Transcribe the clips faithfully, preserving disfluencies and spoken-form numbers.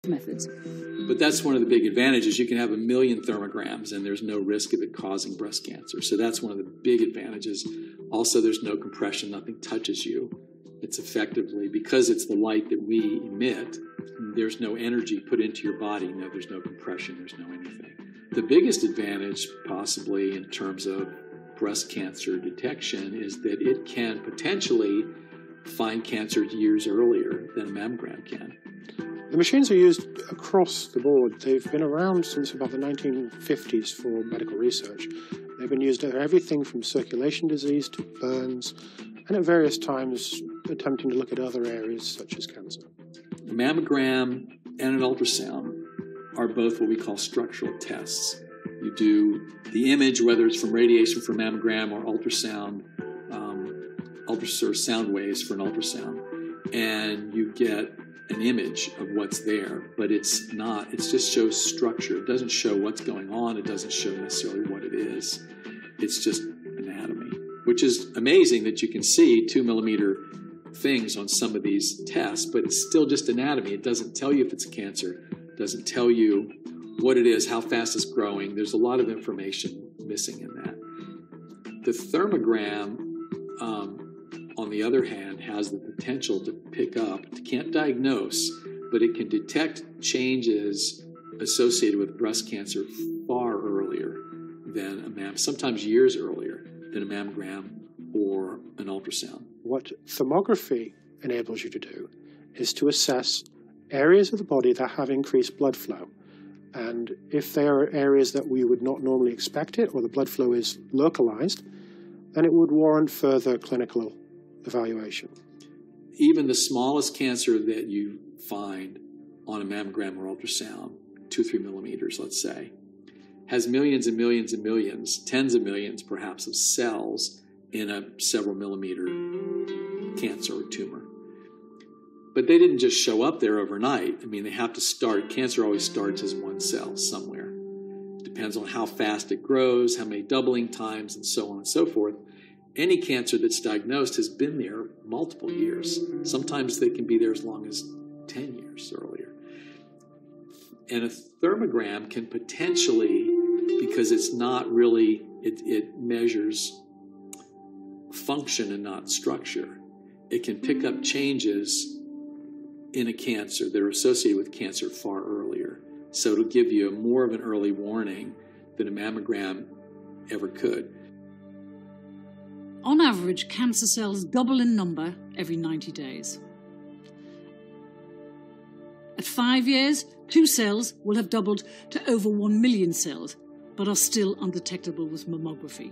methods. But that's one of the big advantages. You can have a million thermograms and there's no risk of it causing breast cancer. So that's one of the big advantages. Also, there's no compression. Nothing touches you. It's effectively, because it's the light that we emit, there's no energy put into your body. No, there's no compression. There's no anything. The biggest advantage, possibly, in terms of breast cancer detection is that it can potentially find cancer years earlier than a mammogram can. The machines are used across the board. They've been around since about the nineteen fifties for medical research. They've been used for everything from circulation disease to burns, and at various times attempting to look at other areas such as cancer. A mammogram and an ultrasound are both what we call structural tests. You do the image, whether it's from radiation for mammogram or ultrasound, um, ultrasound sound waves for an ultrasound, and you get an image of what's there, but it's not, it just shows structure. It doesn't show what's going on. It doesn't show necessarily what it is. It's just anatomy, which is amazing that you can see two millimeter things on some of these tests, but it's still just anatomy. It doesn't tell you if it's a cancer. It doesn't tell you what it is, how fast it's growing. There's a lot of information missing in that. The thermogram, um, on the other hand, has the potential to pick up, it can't diagnose, but it can detect changes associated with breast cancer far earlier than a mammogram, sometimes years earlier than a mammogram or an ultrasound. What thermography enables you to do is to assess areas of the body that have increased blood flow. And if there are areas that we would not normally expect it, or the blood flow is localized, then it would warrant further clinical evaluation. Even the smallest cancer that you find on a mammogram or ultrasound, two, three millimeters, let's say, has millions and millions and millions, tens of millions perhaps, of cells in a several millimeter cancer or tumor. But they didn't just show up there overnight. I mean, they have to start. Cancer always starts as one cell somewhere. It depends on how fast it grows, how many doubling times, and so on and so forth. Any cancer that's diagnosed has been there multiple years. Sometimes they can be there as long as ten years earlier. And a thermogram can potentially, because it's not really, it, it measures function and not structure, it can pick up changes in a cancer that are associated with cancer far earlier. So it'll give you more of an early warning than a mammogram ever could. On average, cancer cells double in number every ninety days. At five years, two cells will have doubled to over one million cells, but are still undetectable with mammography.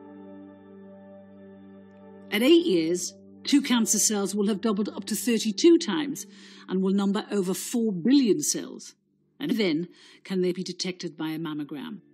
At eight years, two cancer cells will have doubled up to thirty-two times and will number over four billion cells. And then can they be detected by a mammogram?